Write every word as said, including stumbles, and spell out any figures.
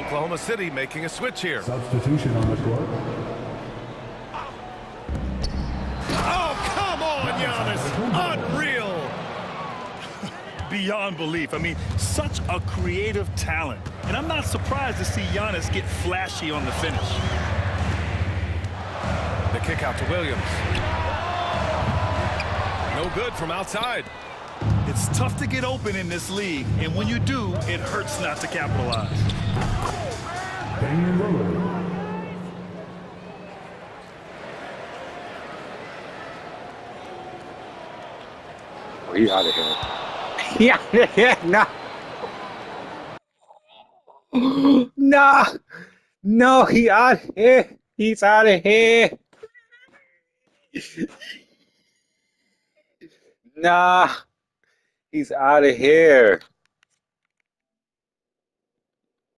Oklahoma City making a switch here. Substitution on the court. Oh, come on, Giannis! Unreal! Beyond belief. I mean, such a creative talent. And I'm not surprised to see Giannis get flashy on the finish. The kick out to Williams. No good from outside. It's tough to get open in this league, and when you do, it hurts not to capitalize. Damian Lillard. Oh, he's out of here. Yeah, yeah, no. No. No, he out here. He's out of here. Nah. He's out of here.